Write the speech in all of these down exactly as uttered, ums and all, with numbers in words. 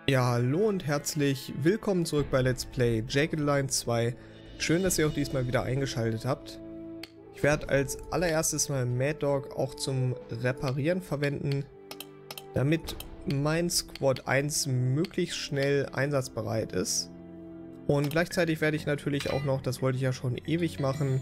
Ja, hallo und herzlich willkommen zurück bei Let's Play Jagged Line zwei. Schön, dass ihr auch diesmal wieder eingeschaltet habt. Ich werde als allererstes mal Mad Dog auch zum Reparieren verwenden, damit mein Squad eins möglichst schnell einsatzbereit ist. Und gleichzeitig werde ich natürlich auch noch, das wollte ich ja schon ewig machen,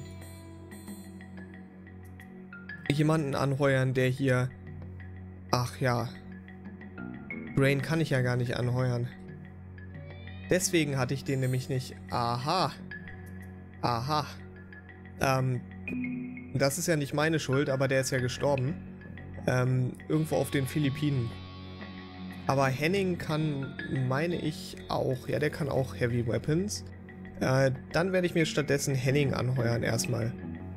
jemanden anheuern, der hier... Ach ja... Brain kann ich ja gar nicht anheuern. Deswegen hatte ich den nämlich nicht. Aha. Aha. Ähm, das ist ja nicht meine Schuld, aber der ist ja gestorben. Ähm, irgendwo auf den Philippinen. Aber Henning kann, meine ich, auch. Ja, der kann auch Heavy Weapons. Äh, dann werde ich mir stattdessen Henning anheuern erstmal.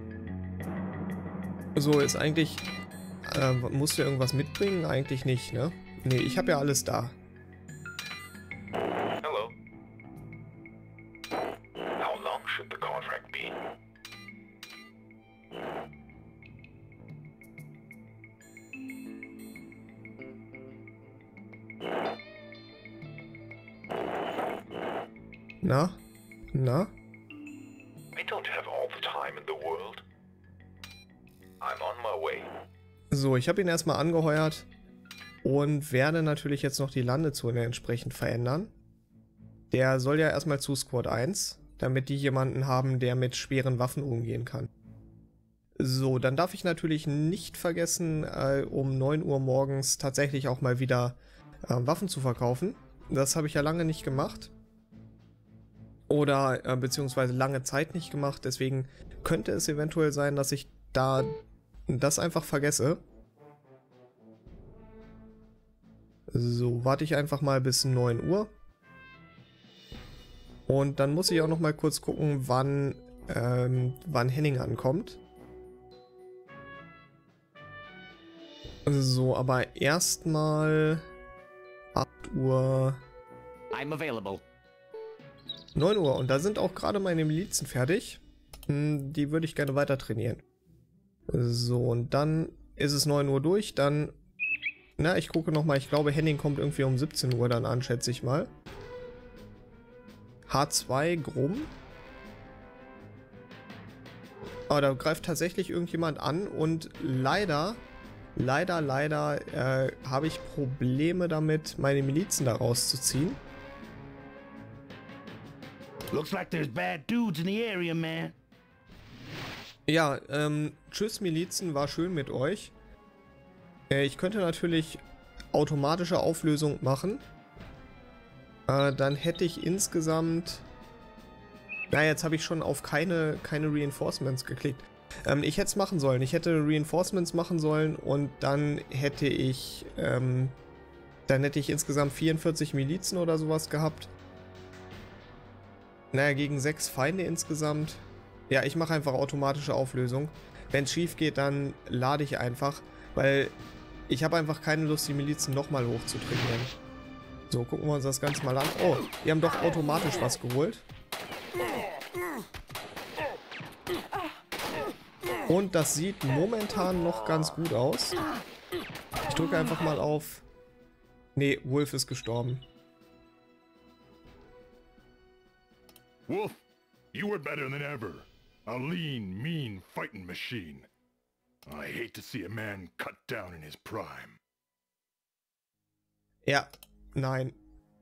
So, ist eigentlich... Äh, musst du irgendwas mitbringen? Eigentlich nicht, ne? Nee, ich habe ja alles da. Hello. How long should the contract be? Na? Na? I don't have all the time in the world. I'm on my way. So, ich habe ihn erstmal angeheuert. Und werde natürlich jetzt noch die Landezone entsprechend verändern. Der soll ja erstmal zu Squad eins, damit die jemanden haben, der mit schweren Waffen umgehen kann. So, dann darf ich natürlich nicht vergessen, äh, um neun Uhr morgens tatsächlich auch mal wieder äh, Waffen zu verkaufen. Das habe ich ja lange nicht gemacht. Oder äh, beziehungsweise lange Zeit nicht gemacht. Deswegen könnte es eventuell sein, dass ich da das einfach vergesse. So, warte ich einfach mal bis neun Uhr. Und dann muss ich auch noch mal kurz gucken, wann, ähm, wann Henning ankommt. So, aber erstmal acht Uhr. I'm available. neun Uhr. Und da sind auch gerade meine Milizen fertig. Hm, die würde ich gerne weiter trainieren. So, und dann ist es neun Uhr durch. Dann... Na, ich gucke nochmal. Ich glaube, Henning kommt irgendwie um siebzehn Uhr dann an, schätze ich mal. H zwei, Grumm. Aber da greift tatsächlich irgendjemand an und leider, leider, leider äh, habe ich Probleme damit, meine Milizen da rauszuziehen. Looks like there's bad dudes in the area, man. Ja, ähm, tschüss Milizen, war schön mit euch. Ich könnte natürlich automatische Auflösung machen. Äh, dann hätte ich insgesamt... Na, jetzt habe ich schon auf keine, keine Reinforcements geklickt. Ähm, ich hätte es machen sollen. Ich hätte Reinforcements machen sollen und dann hätte ich... Ähm, dann hätte ich insgesamt vierundvierzig Milizen oder sowas gehabt. Naja, gegen sechs Feinde insgesamt. Ja, ich mache einfach automatische Auflösung. Wenn es schief geht, dann lade ich einfach, weil... Ich habe einfach keine Lust, die Milizen nochmal hoch zu trainieren. So, gucken wir uns das Ganze mal an. Oh, die haben doch automatisch was geholt. Und das sieht momentan noch ganz gut aus. Ich drücke einfach mal auf... Nee, Wolf ist gestorben. Wolf, you were better than ever. A lean, mean fighting machine. I hate to see a man cut down in his prime. Ja, nein.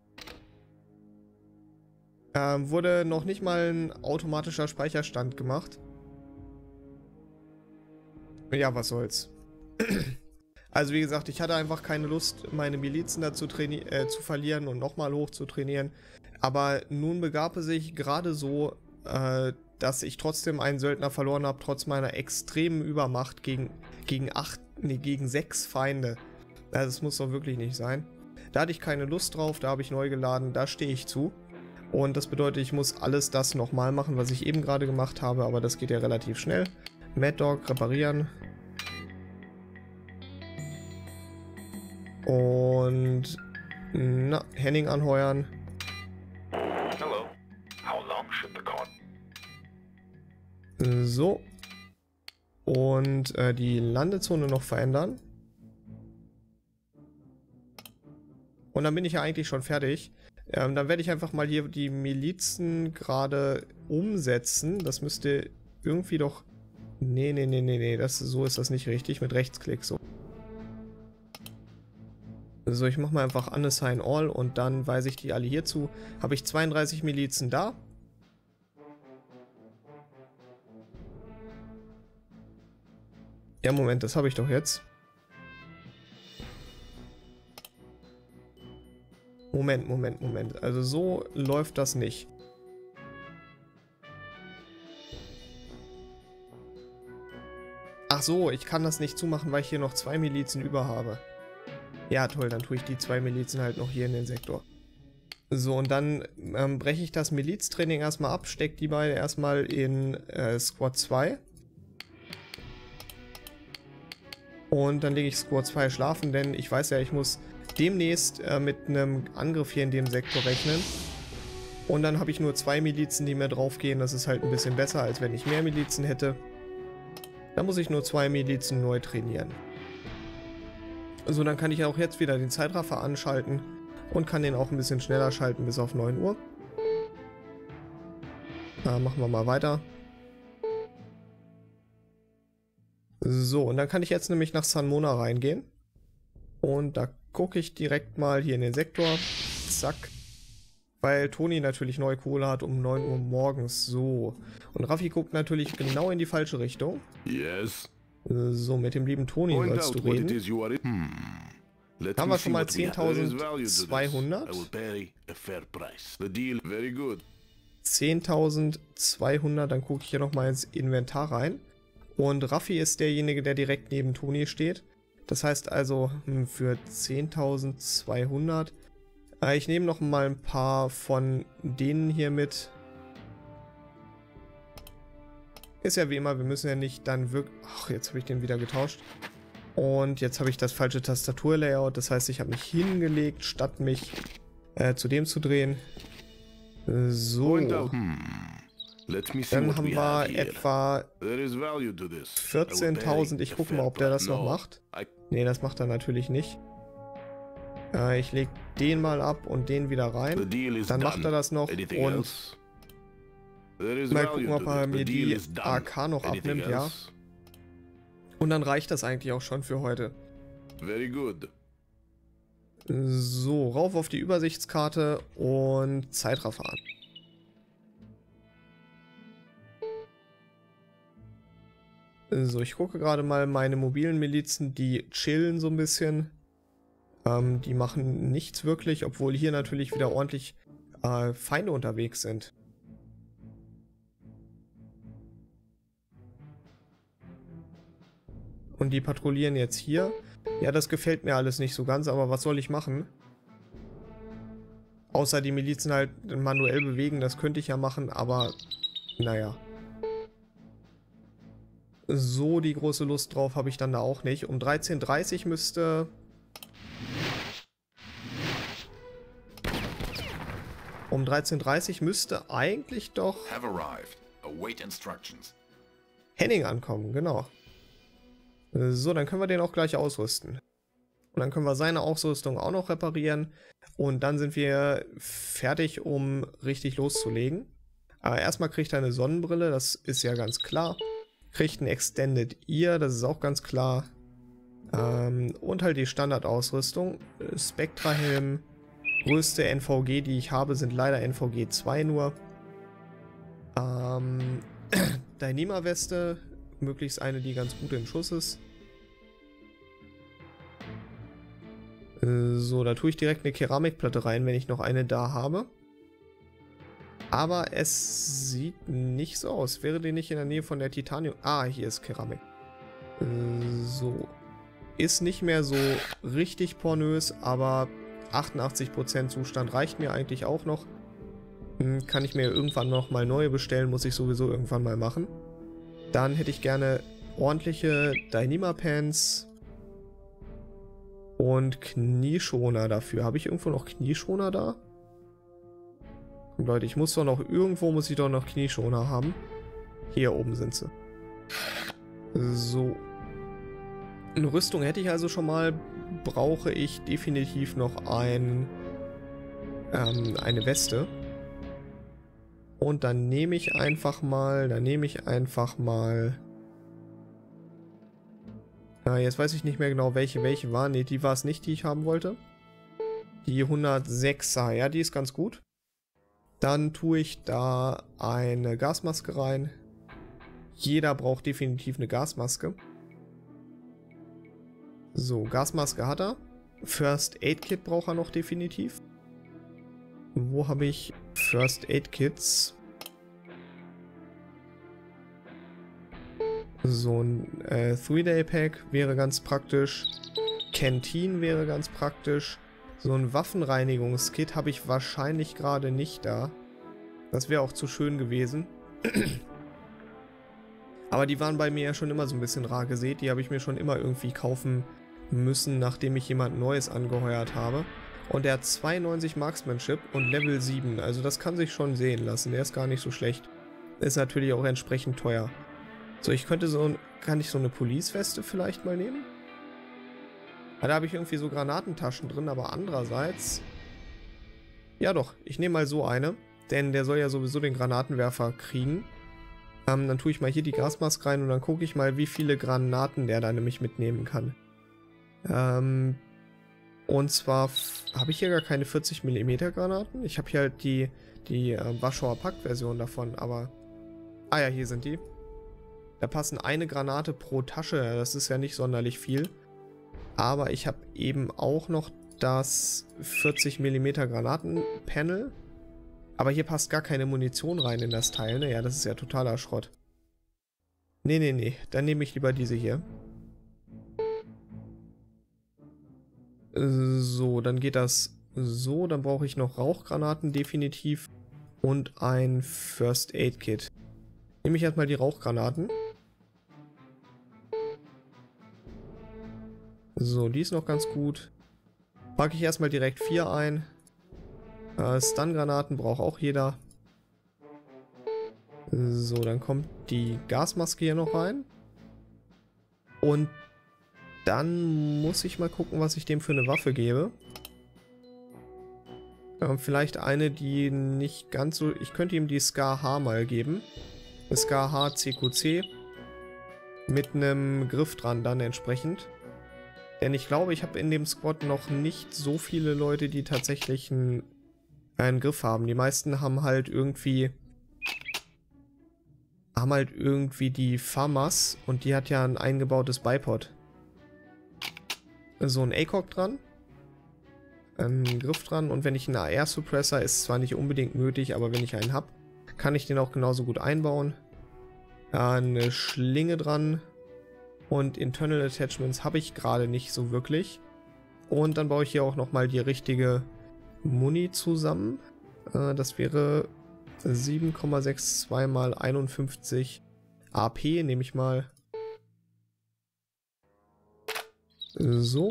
Ähm, wurde noch nicht mal ein automatischer Speicherstand gemacht. Ja, was soll's. Also wie gesagt, ich hatte einfach keine Lust, meine Milizen dazu äh, zu verlieren und nochmal hoch zu trainieren. Aber nun begab es sich gerade so, äh, dass ich trotzdem einen Söldner verloren habe, trotz meiner extremen Übermacht gegen, gegen acht, nee, gegen sechs Feinde. Also das muss doch wirklich nicht sein. Da hatte ich keine Lust drauf, da habe ich neu geladen, da stehe ich zu. Und das bedeutet, ich muss alles das nochmal machen, was ich eben gerade gemacht habe, aber das geht ja relativ schnell. Mad Dog reparieren. Und na, Henning anheuern. Hello. How long should the con... So. Und äh, die Landezone noch verändern. Und dann bin ich ja eigentlich schon fertig. Ähm, dann werde ich einfach mal hier die Milizen gerade umsetzen. Das müsste irgendwie doch... Nee, nee, nee, nee, nee. Das, so ist das nicht richtig. Mit Rechtsklick so. So, ich mache mal einfach Unassign All und dann weise ich die alle hier zu. Habe ich zweiunddreißig Milizen da. Ja, Moment, das habe ich doch jetzt. Moment, Moment, Moment. Also so läuft das nicht. Ach so, ich kann das nicht zumachen, weil ich hier noch zwei Milizen über habe. Ja, toll, dann tue ich die zwei Milizen halt noch hier in den Sektor. So, und dann ähm, breche ich das Miliztraining erstmal ab, stecke die beiden erstmal in äh, Squad zwei. Und dann lege ich Squad zwei schlafen, denn ich weiß ja, ich muss demnächst äh, mit einem Angriff hier in dem Sektor rechnen. Und dann habe ich nur zwei Milizen, die mir draufgehen. Das ist halt ein bisschen besser, als wenn ich mehr Milizen hätte. Da muss ich nur zwei Milizen neu trainieren. So, dann kann ich auch jetzt wieder den Zeitraffer anschalten und kann den auch ein bisschen schneller schalten bis auf neun Uhr. Da machen wir mal weiter. So, und dann kann ich jetzt nämlich nach San Mona reingehen. Und da gucke ich direkt mal hier in den Sektor. Zack. Weil Toni natürlich neue Kohle hat um neun Uhr morgens. So. Und Raffi guckt natürlich genau in die falsche Richtung. Yes. So, mit dem lieben Toni sollst du reden. Hmm. Haben wir schon mal zehntausendzweihundert. zehntausendzweihundert, dann gucke ich hier nochmal ins Inventar rein. Und Raffi ist derjenige, der direkt neben Toni steht. Das heißt also für zehntausendzweihundert. Äh, ich nehme noch mal ein paar von denen hier mit. Ist ja wie immer, wir müssen ja nicht dann wirklich... Ach, jetzt habe ich den wieder getauscht. Und jetzt habe ich das falsche Tastaturlayout. Das heißt, ich habe mich hingelegt, statt mich äh, zu dem zu drehen. So. Dann haben wir etwa vierzehntausend. Ich gucke mal, ob der das noch macht. Nee, das macht er natürlich nicht. Äh, ich lege den mal ab und den wieder rein. Dann macht er das noch und... Mal gucken, ob er mir die A K noch abnimmt, ja. Und dann reicht das eigentlich auch schon für heute. So, rauf auf die Übersichtskarte und Zeitraffer an. So, ich gucke gerade mal meine mobilen Milizen, die chillen so ein bisschen. Ähm, die machen nichts wirklich, obwohl hier natürlich wieder ordentlich äh, Feinde unterwegs sind. Und die patrouillieren jetzt hier. Ja, das gefällt mir alles nicht so ganz, aber was soll ich machen? Außer die Milizen halt manuell bewegen, das könnte ich ja machen, aber naja. So die große Lust drauf habe ich dann da auch nicht. Um dreizehn Uhr dreißig müsste... Um dreizehn Uhr dreißig müsste eigentlich doch... Henning ankommen, genau. So, dann können wir den auch gleich ausrüsten. Und dann können wir seine Ausrüstung auch noch reparieren. Und dann sind wir fertig, um richtig loszulegen. Aber erstmal kriegt er eine Sonnenbrille, das ist ja ganz klar. Kriegt ein Extended Ear, das ist auch ganz klar. Ähm, und halt die Standardausrüstung. Spectra-Helm. Größte N V G, die ich habe, sind leider N V G zwei nur. Ähm, Dyneema-Weste. Möglichst eine, die ganz gut im Schuss ist. So, da tue ich direkt eine Keramikplatte rein, wenn ich noch eine da habe. Aber es sieht nicht so aus. Wäre die nicht in der Nähe von der Titanium... Ah, hier ist Keramik. So. Ist nicht mehr so richtig pornös, aber achtundachtzig Prozent Zustand reicht mir eigentlich auch noch. Kann ich mir irgendwann noch mal neue bestellen, muss ich sowieso irgendwann mal machen. Dann hätte ich gerne ordentliche Dyneema-Pants und Knieschoner dafür. Habe ich irgendwo noch Knieschoner da? Und Leute, ich muss doch noch, irgendwo muss ich doch noch Knieschoner haben. Hier oben sind sie. So. Eine Rüstung hätte ich also schon mal. Brauche ich definitiv noch ein, ähm, eine Weste. Und dann nehme ich einfach mal, dann nehme ich einfach mal... Na, jetzt weiß ich nicht mehr genau, welche welche war. Ne, die war es nicht, die ich haben wollte. Die hundertsechser, ja, die ist ganz gut. Dann tue ich da eine Gasmaske rein. Jeder braucht definitiv eine Gasmaske. So, Gasmaske hat er. First Aid Kit braucht er noch definitiv. Wo habe ich First Aid Kits? So ein äh, Three-Day-Pack wäre ganz praktisch. Canteen wäre ganz praktisch. So ein Waffenreinigungskit habe ich wahrscheinlich gerade nicht da. Das wäre auch zu schön gewesen. Aber die waren bei mir ja schon immer so ein bisschen rar gesät. Die habe ich mir schon immer irgendwie kaufen müssen, nachdem ich jemand Neues angeheuert habe. Und der hat zweiundneunzig Marksmanship und Level sieben. Also das kann sich schon sehen lassen. Der ist gar nicht so schlecht. Ist natürlich auch entsprechend teuer. So, ich könnte so... Kann ich so eine Police-Weste vielleicht mal nehmen? Ja, da habe ich irgendwie so Granatentaschen drin, aber andererseits... Ja doch, ich nehme mal so eine. Denn der soll ja sowieso den Granatenwerfer kriegen. Ähm, dann tue ich mal hier die Gasmaske rein und dann gucke ich mal, wie viele Granaten der da nämlich mitnehmen kann. Ähm... Und zwar habe ich hier gar keine vierzig Millimeter Granaten. Ich habe hier halt die, die äh, Warschauer Pakt-Version davon, aber... Ah ja, hier sind die. Da passen eine Granate pro Tasche, das ist ja nicht sonderlich viel. Aber ich habe eben auch noch das vierzig Millimeter Granatenpanel. Aber hier passt gar keine Munition rein in das Teil, ne? Ja, das ist ja totaler Schrott. Nee, nee, nee, dann nehme ich lieber diese hier. So, dann geht das so. Dann brauche ich noch Rauchgranaten definitiv und ein First Aid Kit. Nehme ich erstmal die Rauchgranaten. So, die ist noch ganz gut. Packe ich erstmal direkt vier ein. Äh, Stun-Granaten braucht auch jeder. So, dann kommt die Gasmaske hier noch rein. Und dann muss ich mal gucken, was ich dem für eine Waffe gebe. Ähm, vielleicht eine, die nicht ganz so... Ich könnte ihm die Scar H mal geben. Eine Scar H C Q C. Mit einem Griff dran dann entsprechend. Denn ich glaube, ich habe in dem Squad noch nicht so viele Leute, die tatsächlich einen, einen Griff haben. Die meisten haben halt irgendwie... haben halt irgendwie die FAMAS und die hat ja ein eingebautes Bipod. So ein A C O G dran. Ein Griff dran und wenn ich einen A R-Suppressor, ist zwar nicht unbedingt nötig, aber wenn ich einen habe, kann ich den auch genauso gut einbauen. Eine Schlinge dran und Internal Attachments habe ich gerade nicht so wirklich. Und dann baue ich hier auch nochmal die richtige Muni zusammen. Das wäre sieben Komma zweiundsechzig mal einundfünfzig A P, nehme ich mal. So.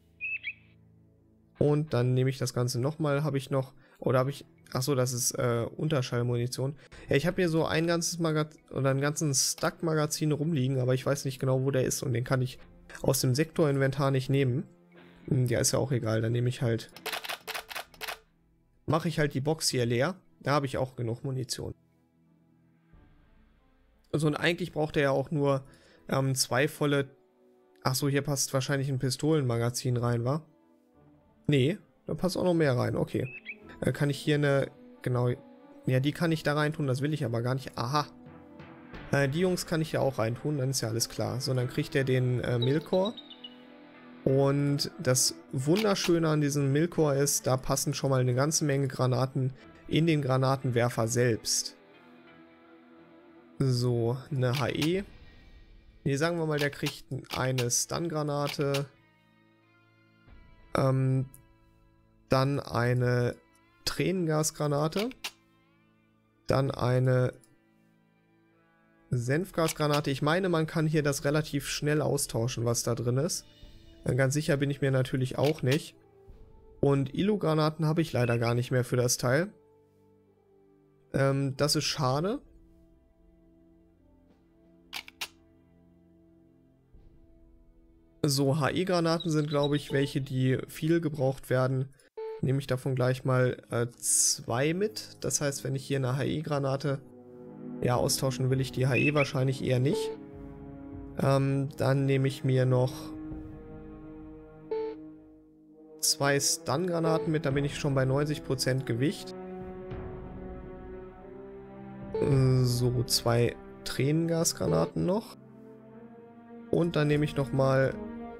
Und dann nehme ich das Ganze nochmal. Habe ich noch... Oder habe ich... Achso, das ist äh, Unterschallmunition. Ja, ich habe hier so ein ganzes Magazin oder einen ganzen Stack-Magazin rumliegen, aber ich weiß nicht genau, wo der ist und den kann ich aus dem Sektorinventar nicht nehmen. Ja, ist ja auch egal, dann nehme ich halt... Mache ich halt die Box hier leer. Da habe ich auch genug Munition. Also und eigentlich braucht er ja auch nur ähm, zwei volle... Achso, hier passt wahrscheinlich ein Pistolenmagazin rein, wa? Nee, da passt auch noch mehr rein, okay. Dann kann ich hier eine, genau, ja, die kann ich da rein tun, das will ich aber gar nicht. Aha. Äh, die Jungs kann ich ja auch rein tun, dann ist ja alles klar. So, dann kriegt er den äh, Milkor. Und das Wunderschöne an diesem Milkor ist, da passen schon mal eine ganze Menge Granaten in den Granatenwerfer selbst. So, eine H E. Ne, sagen wir mal, der kriegt eine Stun-Granate. Ähm, dann eine Tränengasgranate. Dann eine Senfgasgranate. Ich meine, man kann hier das relativ schnell austauschen, was da drin ist. Ganz sicher bin ich mir natürlich auch nicht. Und Illu-Granaten habe ich leider gar nicht mehr für das Teil. Ähm, das ist schade. So, H E-Granaten sind, glaube ich, welche, die viel gebraucht werden. Nehme ich davon gleich mal äh, zwei mit. Das heißt, wenn ich hier eine H E-Granate ja, austauschen will, ich die H E wahrscheinlich eher nicht. Ähm, dann nehme ich mir noch zwei Stun-Granaten mit, da bin ich schon bei neunzig Prozent Gewicht. So, zwei Tränengasgranaten noch. Und dann nehme ich nochmal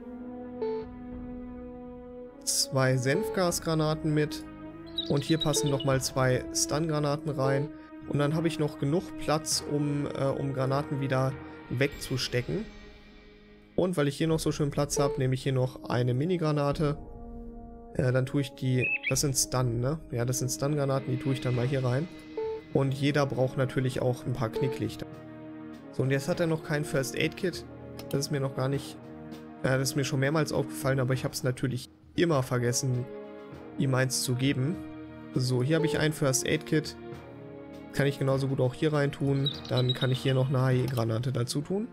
zwei Senfgasgranaten mit. Und hier passen nochmal zwei Stun-Granaten rein. Und dann habe ich noch genug Platz, um, äh, um Granaten wieder wegzustecken. Und weil ich hier noch so schön Platz habe, nehme ich hier noch eine Mini-Granate. Äh, dann tue ich die... Das sind Stun, ne? Ja, das sind Stun-Granaten, die tue ich dann mal hier rein. Und jeder braucht natürlich auch ein paar Knicklichter. So, und jetzt hat er noch kein First Aid Kit. Das ist mir noch gar nicht... Äh, das ist mir schon mehrmals aufgefallen, aber ich habe es natürlich immer vergessen, ihm eins zu geben. So, hier habe ich ein First Aid Kit. Kann ich genauso gut auch hier rein tun. Dann kann ich hier noch eine H E-Granate dazu tun.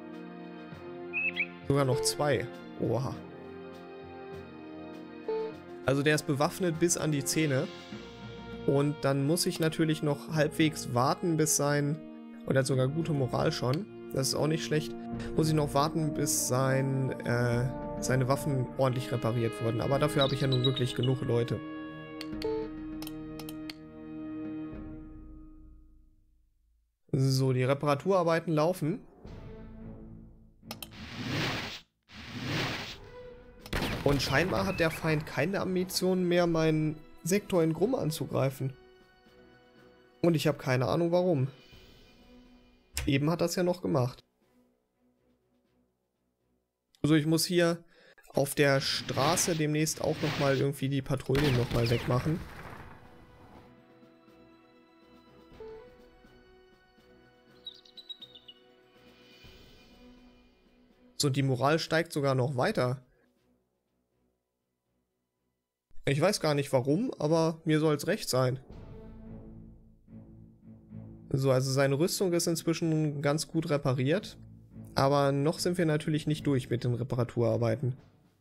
Sogar noch zwei. Oha. Also der ist bewaffnet bis an die Zähne. Und dann muss ich natürlich noch halbwegs warten, bis sein... Und er hat sogar gute Moral schon. Das ist auch nicht schlecht. Muss ich noch warten, bis sein, äh, seine Waffen ordentlich repariert wurden. Aber dafür habe ich ja nun wirklich genug Leute. So, die Reparaturarbeiten laufen. Und scheinbar hat der Feind keine Ambitionen mehr, meinen Sektor in Grumm anzugreifen. Und ich habe keine Ahnung warum. Eben hat das ja noch gemacht. Also ich muss hier auf der Straße demnächst auch nochmal irgendwie die Patrouillen nochmal wegmachen. So, die Moral steigt sogar noch weiter. Ich weiß gar nicht warum, aber mir soll es recht sein. So, also seine Rüstung ist inzwischen ganz gut repariert. Aber noch sind wir natürlich nicht durch mit den Reparaturarbeiten.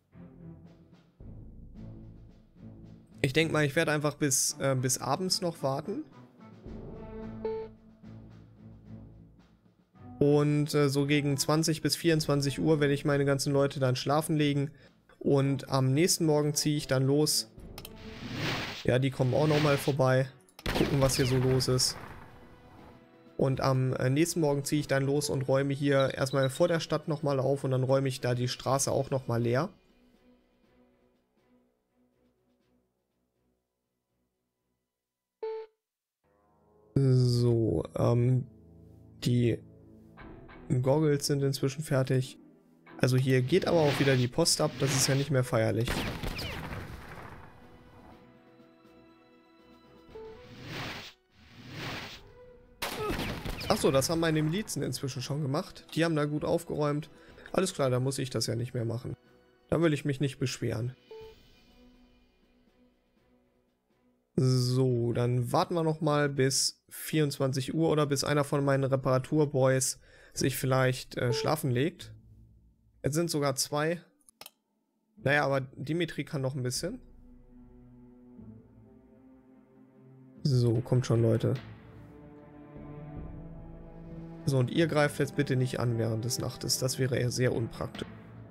Ich denke mal, ich werde einfach bis, äh, bis abends noch warten. Und äh, so gegen zwanzig bis vierundzwanzig Uhr werde ich meine ganzen Leute dann schlafen legen. Und am nächsten Morgen ziehe ich dann los. Ja, die kommen auch nochmal vorbei. Gucken, was hier so los ist. Und am äh, nächsten Morgen ziehe ich dann los und räume hier erstmal vor der Stadt nochmal auf. Und dann räume ich da die Straße auch nochmal leer. So, ähm, die Goggles sind inzwischen fertig. Also hier geht aber auch wieder die Post ab, das ist ja nicht mehr feierlich. Achso, das haben meine Milizen inzwischen schon gemacht. Die haben da gut aufgeräumt. Alles klar, da muss ich das ja nicht mehr machen. Da will ich mich nicht beschweren. So, dann warten wir nochmal bis vierundzwanzig Uhr oder bis einer von meinen Reparaturboys sich vielleicht äh, schlafen legt. Jetzt sind sogar zwei. Naja, aber Dimitri kann noch ein bisschen. So, kommt schon, Leute. So, und ihr greift jetzt bitte nicht an während des Nachtes. Das wäre eher sehr unpraktisch.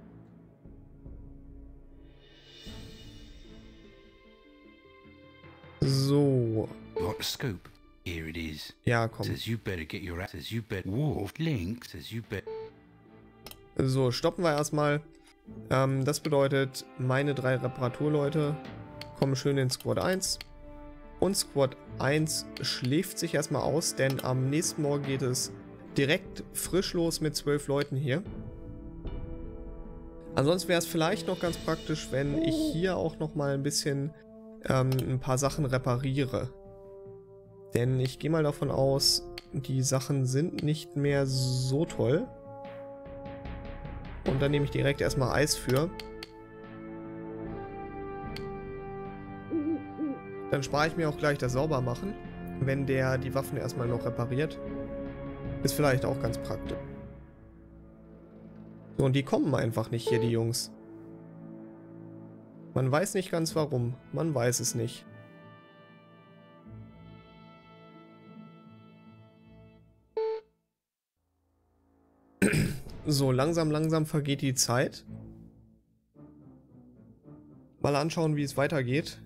So. What scoop? Here it is. Ja, komm. Says you better get your says you better Wolf Link says you better. So, stoppen wir erstmal. Ähm, das bedeutet, meine drei Reparaturleute kommen schön in Squad eins. Und Squad eins schläft sich erstmal aus, denn am nächsten Morgen geht es direkt frisch los mit zwölf Leuten hier. Ansonsten wäre es vielleicht noch ganz praktisch, wenn ich hier auch noch mal ein bisschen ähm, ein paar Sachen repariere. Denn ich gehe mal davon aus, die Sachen sind nicht mehr so toll. Und dann nehme ich direkt erstmal Eis für. Dann spare ich mir auch gleich das Saubermachen, wenn der die Waffen erstmal noch repariert. Ist vielleicht auch ganz praktisch. So, und die kommen einfach nicht hier, die Jungs. Man weiß nicht ganz warum. Man weiß es nicht. So, langsam, langsam vergeht die Zeit. Mal anschauen, wie es weitergeht.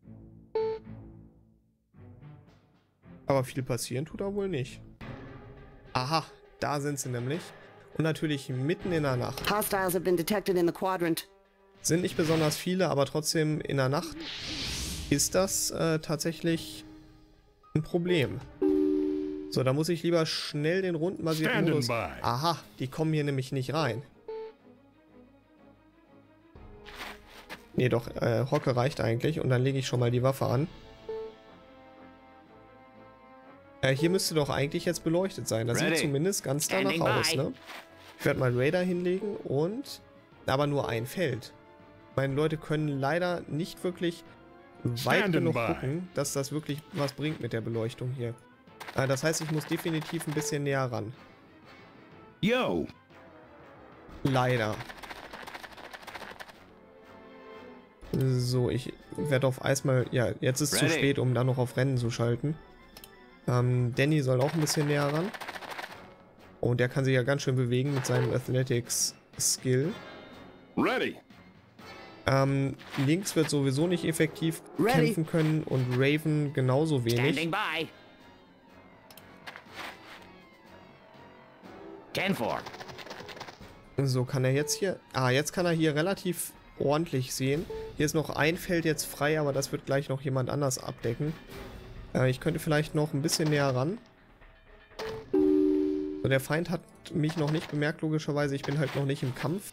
Aber viel passieren tut er wohl nicht. Aha, da sind sie nämlich. Und natürlich mitten in der Nacht. Hostiles have been detected in the quadrant. Sind nicht besonders viele, aber trotzdem in der Nacht ist das äh, tatsächlich ein Problem. So, da muss ich lieber schnell den rundenbasierten Modus... Aha, die kommen hier nämlich nicht rein. Nee, doch, äh, Hocke reicht eigentlich und dann lege ich schon mal die Waffe an. Äh, hier müsste doch eigentlich jetzt beleuchtet sein. Das sieht zumindest ganz danach aus, ne? Ich werde mal Raider hinlegen und... Aber nur ein Feld. Meine Leute können leider nicht wirklich weit genug gucken, dass das wirklich was bringt mit der Beleuchtung hier. Äh, das heißt, ich muss definitiv ein bisschen näher ran. Yo! Leider. So, ich werde auf Eis mal... Ja, jetzt ist es zu spät, um dann noch auf Rennen zu schalten. Ähm, Danny soll auch ein bisschen näher ran. Und der kann sich ja ganz schön bewegen mit seinem Athletics-Skill. Ready. Ähm, Lynx wird sowieso nicht effektiv Ready. kämpfen können und Raven genauso wenig. Standing by. ten four. So, kann er jetzt hier... Ah, jetzt kann er hier relativ ordentlich sehen. Hier ist noch ein Feld jetzt frei, aber das wird gleich noch jemand anders abdecken. Äh, ich könnte vielleicht noch ein bisschen näher ran. So, der Feind hat mich noch nicht bemerkt, logischerweise. Ich bin halt noch nicht im Kampf.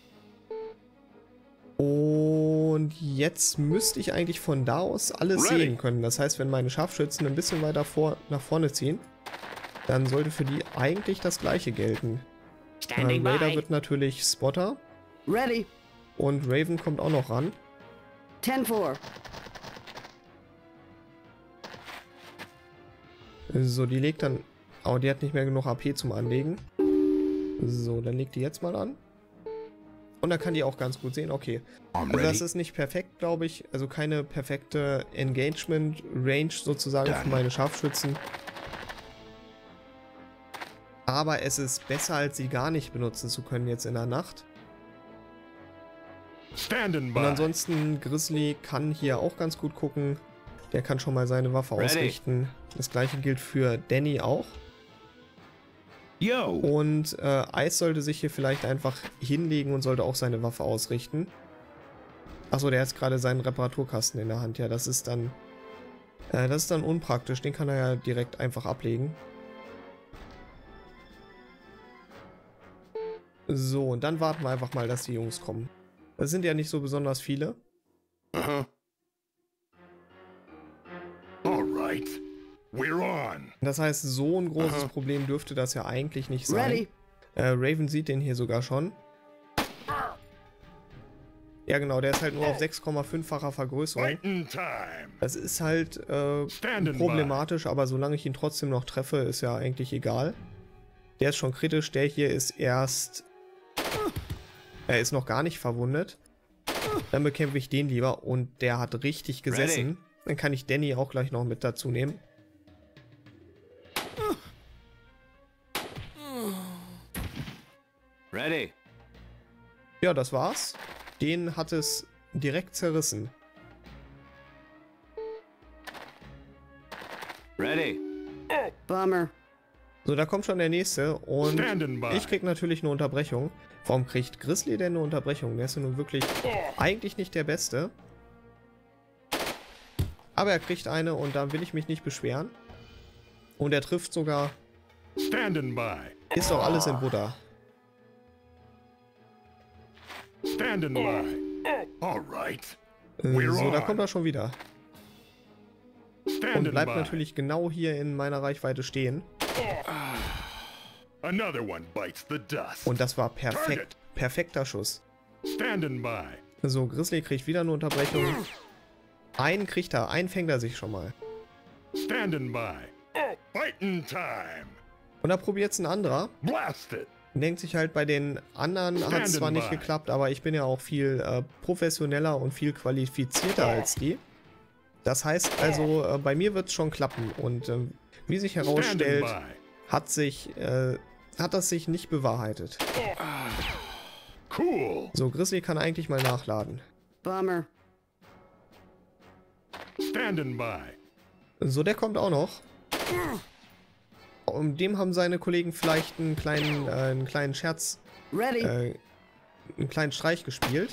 Und jetzt müsste ich eigentlich von da aus alles Ready. sehen können. Das heißt, wenn meine Scharfschützen ein bisschen weiter vor, nach vorne ziehen, dann sollte für die eigentlich das gleiche gelten. Äh, Standing Raider by. wird natürlich Spotter Ready. und Raven kommt auch noch ran. ten four. So, die legt dann... Oh, die hat nicht mehr genug A P zum Anlegen. So, dann legt die jetzt mal an. Und dann kann die auch ganz gut sehen. Okay. Also das ist nicht perfekt, glaube ich. Also keine perfekte Engagement-Range sozusagen für meine Scharfschützen. Aber es ist besser, als sie gar nicht benutzen zu können jetzt in der Nacht. Standing by. Und ansonsten, Grizzly kann hier auch ganz gut gucken. Der kann schon mal seine Waffe Ready. ausrichten. Das gleiche gilt für Danny auch. Yo! Und äh, Ice sollte sich hier vielleicht einfach hinlegen und sollte auch seine Waffe ausrichten. Achso, der hat gerade seinen Reparaturkasten in der Hand. Ja, das ist dann... Äh, das ist dann unpraktisch. Den kann er ja direkt einfach ablegen. So, und dann warten wir einfach mal, dass die Jungs kommen. Das sind ja nicht so besonders viele. Uh-huh. All right. We're on. Das heißt, so ein großes Aha. Problem dürfte das ja eigentlich nicht sein. Ready. Äh, Raven sieht den hier sogar schon. Ja genau, der ist halt nur auf sechs Komma fünffacher Vergrößerung. Fighting time. Das ist halt äh, Standing problematisch, aber solange ich ihn trotzdem noch treffe, ist ja eigentlich egal. Der ist schon kritisch, der hier ist erst... Er ist noch gar nicht verwundet. Dann bekämpfe ich den lieber und der hat richtig gesessen. Ready. Dann kann ich Danny auch gleich noch mit dazu nehmen. Ready. Ja, das war's. Den hat es direkt zerrissen. Ready. Bummer. So, da kommt schon der nächste und Standing by. ich krieg natürlich eine Unterbrechung. Warum kriegt Grizzly denn eine Unterbrechung? Der ist ja nun wirklich eigentlich nicht der Beste. Aber er kriegt eine und da will ich mich nicht beschweren. Und er trifft sogar. Standing by. Ist doch alles in Butter. Standing by. All right. Äh, We're So, da on. kommt er schon wieder. Und Standing bleibt by. natürlich genau hier in meiner Reichweite stehen. Another one bites the dust. Und das war perfekt. Perfekter Schuss. Standing by. So, Grizzly kriegt wieder eine Unterbrechung. Einen kriegt er, einen fängt er sich schon mal. Standing by. Fighting time. Und da probiert es ein anderer. Blast it. denkt sich halt, bei den anderen hat es zwar nicht geklappt, aber ich bin ja auch viel äh, professioneller und viel qualifizierter als die. Das heißt also, äh, bei mir wird es schon klappen. Und äh, wie sich herausstellt, hat sich, äh, hat das sich nicht bewahrheitet. Cool. So, Grizzly kann eigentlich mal nachladen. Bummer. Standing by. So, der kommt auch noch. Um dem haben seine Kollegen vielleicht einen kleinen, äh, einen kleinen Scherz, Ready. äh, einen kleinen Streich gespielt.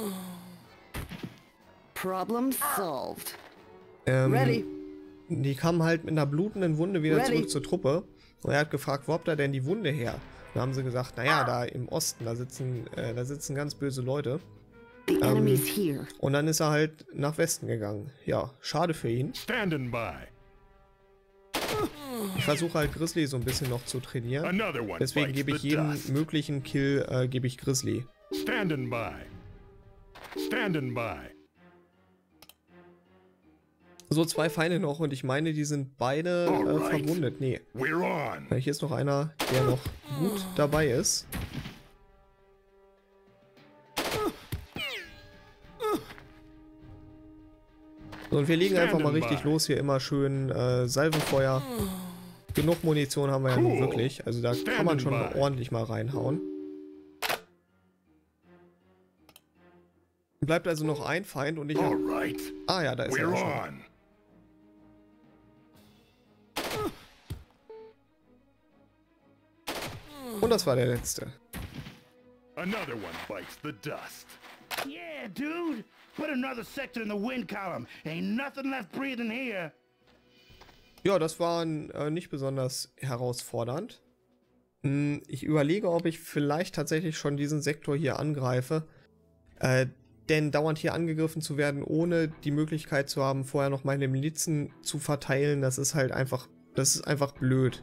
Problem solved. Ähm, Ready. Die kamen halt mit einer blutenden Wunde wieder Ready. zurück zur Truppe. Und er hat gefragt, wo habt ihr denn die Wunde her? Da haben sie gesagt, naja, da im Osten, da sitzen, äh, da sitzen ganz böse Leute. The enemy's here. Und dann ist er halt nach Westen gegangen. Ja, schade für ihn. Standing by. Ich versuche halt Grizzly so ein bisschen noch zu trainieren. Another one Deswegen bites gebe ich the jeden dust. möglichen Kill, äh, gebe ich Grizzly. Standing by. Standing by. So, zwei Feinde noch und ich meine, die sind beide äh, Alright. verwundet. Nee, We're on. hier ist noch einer, der noch gut dabei ist. So, und wir legen einfach mal richtig los hier, immer schön äh, Salvenfeuer. Genug Munition haben wir ja nun wirklich, also da kann man schon ordentlich mal reinhauen. Bleibt also noch ein Feind und ich hab... Alright. Ah ja, da ist er We're schon. on. Und das war der letzte. Another one bites the dust. Yeah, dude. Put another sector in the wind column. Ain't nothing left breathing here. Ja, das war äh, nicht besonders herausfordernd. Hm, ich überlege, ob ich vielleicht tatsächlich schon diesen Sektor hier angreife. Äh, denn dauernd hier angegriffen zu werden, ohne die Möglichkeit zu haben, vorher noch meine Milizen zu verteilen, das ist halt einfach, das ist einfach blöd.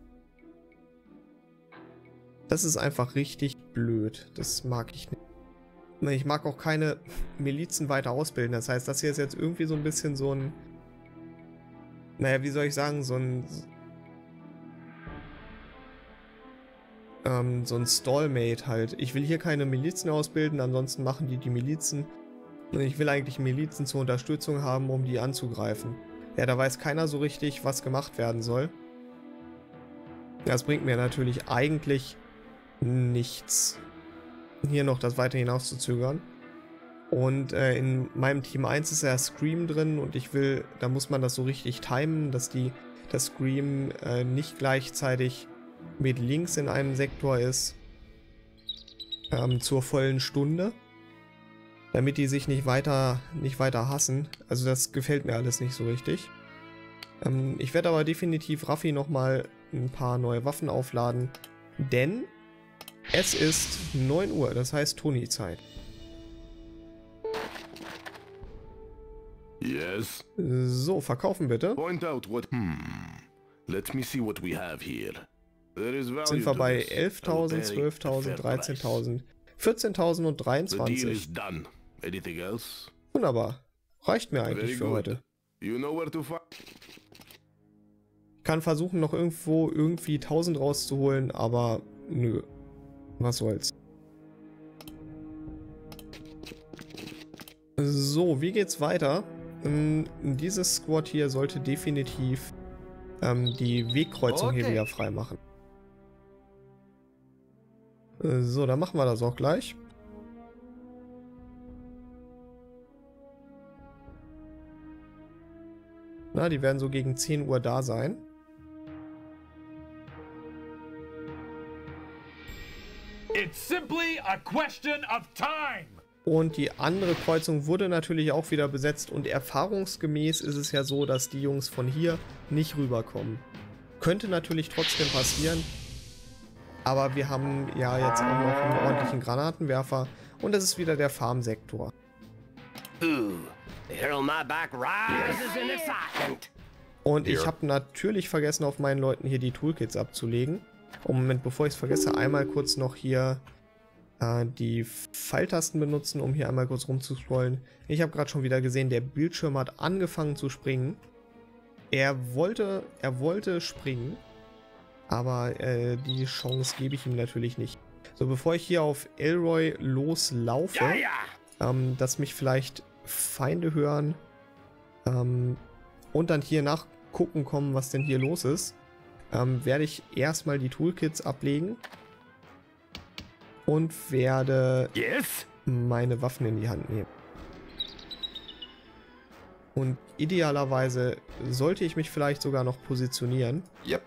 Das ist einfach richtig blöd. Das mag ich nicht. Ich mag auch keine Milizen weiter ausbilden. Das heißt, das hier ist jetzt irgendwie so ein bisschen so ein... Naja, wie soll ich sagen, so ein... Ähm, so ein Stallmate halt. Ich will hier keine Milizen ausbilden, ansonsten machen die die Milizen. Und ich will eigentlich Milizen zur Unterstützung haben, um die anzugreifen. Ja, da weiß keiner so richtig, was gemacht werden soll. Das bringt mir natürlich eigentlich nichts, hier noch das weiter hinaus zu zögern. Und äh, in meinem Team eins ist ja Scream drin und ich will, da muss man das so richtig timen, dass die das Scream äh, nicht gleichzeitig mit links in einem Sektor ist ähm, zur vollen Stunde, damit die sich nicht weiter nicht weiter hassen. Also das gefällt mir alles nicht so richtig. Ähm, ich werde aber definitiv Raffi nochmal ein paar neue Waffen aufladen, denn es ist neun Uhr, das heißt Toni-Zeit. Yes. So, verkaufen bitte. Point out what. Hmm. Let me see what we have here. There is value Sind wir to bei this. elftausend, I'll pay zwölftausend, a fair price. dreizehntausend, vierzehntausend und The deal dreiundzwanzig. is done. Anything else? Wunderbar. Reicht mir eigentlich Very für good. heute. You know where to find. Ich kann versuchen, noch irgendwo irgendwie tausend rauszuholen, aber nö. Was soll's. So, wie geht's weiter? Ähm, dieses Squad hier sollte definitiv ähm, die Wegkreuzung hier Okay. wieder freimachen. Äh, So, dann machen wir das auch gleich. Na, die werden so gegen zehn Uhr da sein. It's simply a question of time. Und die andere Kreuzung wurde natürlich auch wieder besetzt und erfahrungsgemäß ist es ja so, dass die Jungs von hier nicht rüberkommen. Könnte natürlich trotzdem passieren, aber wir haben ja jetzt auch noch einen ordentlichen Granatenwerfer und das ist wieder der Farmsektor. Ooh, the hair on my back rises in excitement. Und ich habe natürlich vergessen, auf meinen Leuten hier die Toolkits abzulegen. Oh, Moment, bevor ich es vergesse, einmal kurz noch hier äh, die Pfeiltasten benutzen, um hier einmal kurz rumzuscrollen. Ich habe gerade schon wieder gesehen, der Bildschirm hat angefangen zu springen. Er wollte, er wollte springen, Aber äh, die Chance gebe ich ihm natürlich nicht. So, bevor ich hier auf Elroy loslaufe, Ja, ja. ähm, dass mich vielleicht Feinde hören ähm, und dann hier nachgucken kommen, was denn hier los ist, ähm, werde ich erstmal die Toolkits ablegen und werde Yes? meine Waffen in die Hand nehmen. Und idealerweise sollte ich mich vielleicht sogar noch positionieren. Yep.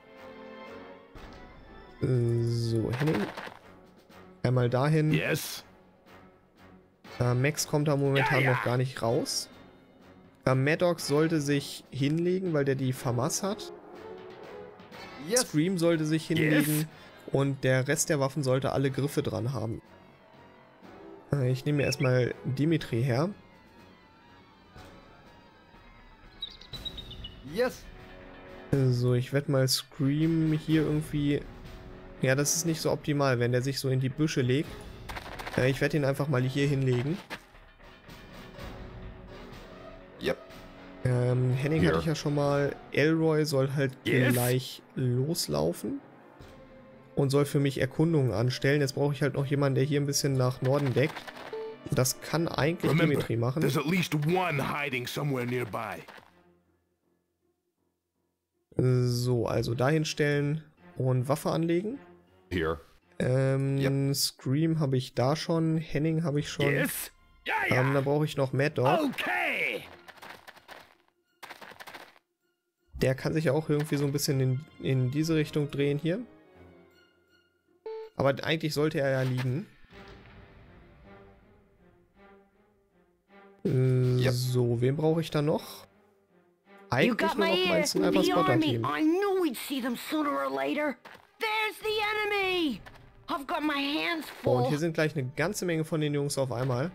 Äh, So, Henning. Einmal dahin. Yes. Äh, Max kommt da momentan Ja, ja. noch gar nicht raus. Äh, Maddox sollte sich hinlegen, weil der die FAMAS hat. Yes. Scream sollte sich hinlegen. Yes. Und der Rest der Waffen sollte alle Griffe dran haben. Äh, ich nehme mir erstmal Dimitri her. Yes. Äh, So, ich werde mal Scream hier irgendwie... Ja, das ist nicht so optimal, wenn der sich so in die Büsche legt. Äh, ich werde ihn einfach mal hier hinlegen. Yep. Ähm, Henning Hier. hatte ich ja schon mal. Elroy soll halt Yes. gleich loslaufen. Und soll für mich Erkundungen anstellen. Jetzt brauche ich halt noch jemanden, der hier ein bisschen nach Norden deckt. Das kann eigentlich Remember, Dimitri machen. there's at least one hiding somewhere nearby. So, also dahin stellen und Waffe anlegen. Here. Ähm, Scream habe ich da schon. Henning habe ich schon. Yes? Ja, Ähm, ja. dann brauche ich noch Mad Dog. Okay. Der kann sich ja auch irgendwie so ein bisschen in, in diese Richtung drehen hier. Aber eigentlich sollte er ja liegen. Äh, Yep. So, wen brauche ich da noch? You Eigentlich got nur my noch mein ear. Sniper The Spotter army. Team. I knew we'd see them sooner or later. There's the enemy. I've got my hands Oh, und full. hier sind gleich eine ganze Menge von den Jungs auf einmal.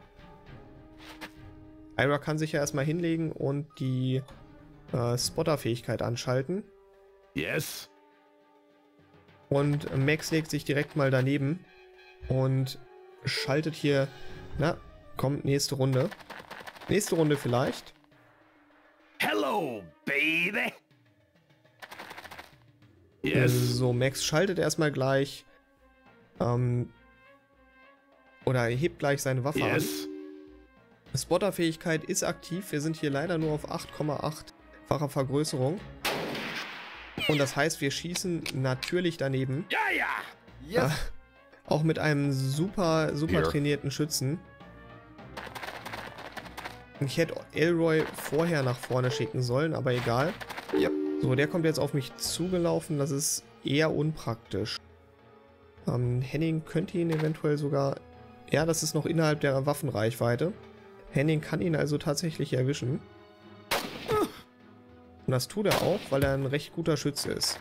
Ira kann sich ja erstmal hinlegen und die äh, Spotter-Fähigkeit anschalten. Yes. Und Max legt sich direkt mal daneben und schaltet hier. Na, kommt nächste Runde. Nächste Runde vielleicht. Hello, baby. Yes. So, Max schaltet erstmal gleich. Ähm, oder er hebt gleich seine Waffe Yes. an. Spotter-Fähigkeit ist aktiv. Wir sind hier leider nur auf acht Komma acht-facher Vergrößerung. Und das heißt, wir schießen natürlich daneben. Ja, ja. Yes. Äh, auch mit einem super, super Hier. trainierten Schützen. Ich hätte Elroy vorher nach vorne schicken sollen, aber egal. Yep. So, der kommt jetzt auf mich zugelaufen. Das ist eher unpraktisch. Ähm, Henning könnte ihn eventuell sogar... Ja, das ist noch innerhalb der Waffenreichweite. Henning kann ihn also tatsächlich erwischen. Und das tut er auch, weil er ein recht guter Schütze ist.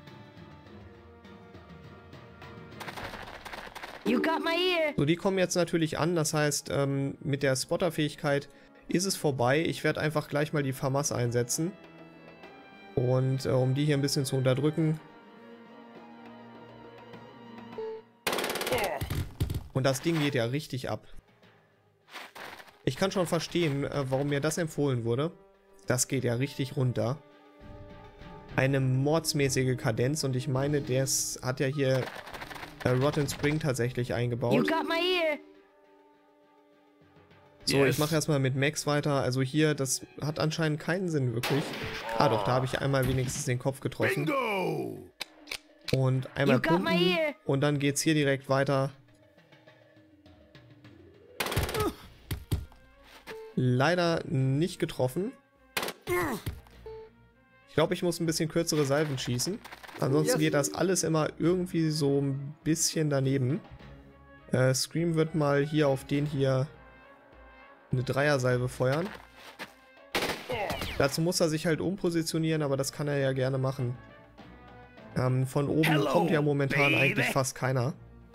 You got my ear. So, die kommen jetzt natürlich an. Das heißt, ähm, mit der Spotter-Fähigkeit ist es vorbei. Ich werde einfach gleich mal die FAMAS einsetzen. Und äh, um die hier ein bisschen zu unterdrücken. Und das Ding geht ja richtig ab. Ich kann schon verstehen, äh, warum mir das empfohlen wurde. Das geht ja richtig runter. Eine mordsmäßige Kadenz. Und ich meine, der hat ja hier äh, Rotten Spring tatsächlich You eingebaut. got my ear. So, Yes. ich mache erstmal mit Max weiter. Also hier, das hat anscheinend keinen Sinn wirklich. Ah doch, da habe ich einmal wenigstens den Kopf getroffen. Bingo! Und einmal You got my pumpen. ear. Und dann geht's hier direkt weiter. Leider nicht getroffen. Ich glaube, ich muss ein bisschen kürzere Salven schießen. Ansonsten Yes. geht das alles immer irgendwie so ein bisschen daneben. Äh, Scream wird mal hier auf den hier eine Dreiersalve feuern. Dazu muss er sich halt umpositionieren, aber das kann er ja gerne machen. Ähm, von oben Hello, kommt ja momentan baby. eigentlich fast keiner.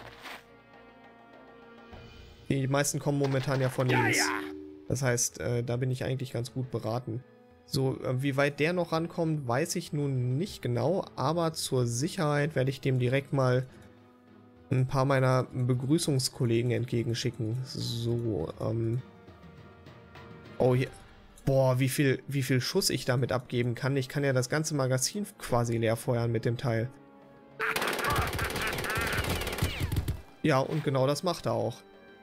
Die meisten kommen momentan ja von Ja, links. ja. Das heißt, äh, da bin ich eigentlich ganz gut beraten. So, äh, wie weit der noch rankommt, weiß ich nun nicht genau, aber zur Sicherheit werde ich dem direkt mal ein paar meiner Begrüßungskollegen entgegenschicken. So, ähm... Oh, hier... Boah, wie viel, wie viel Schuss ich damit abgeben kann. Ich kann ja das ganze Magazin quasi leer feuern mit dem Teil. Ja, und genau das macht er auch.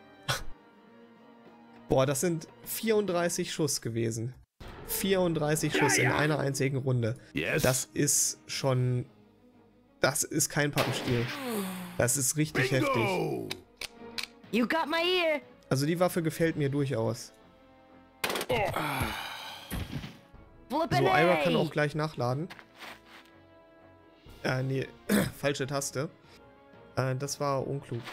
Boah, das sind vierunddreißig Schuss gewesen. vierunddreißig Schuss Ja, ja. in einer einzigen Runde. Yes. Das ist schon... Das ist kein Pappenstiel. Das ist richtig heftig. Bingo! You got my ear. Also die Waffe gefällt mir durchaus. Flip So, an Ira kann A. auch gleich nachladen. Äh, nee, falsche Taste. Äh, das war unklug.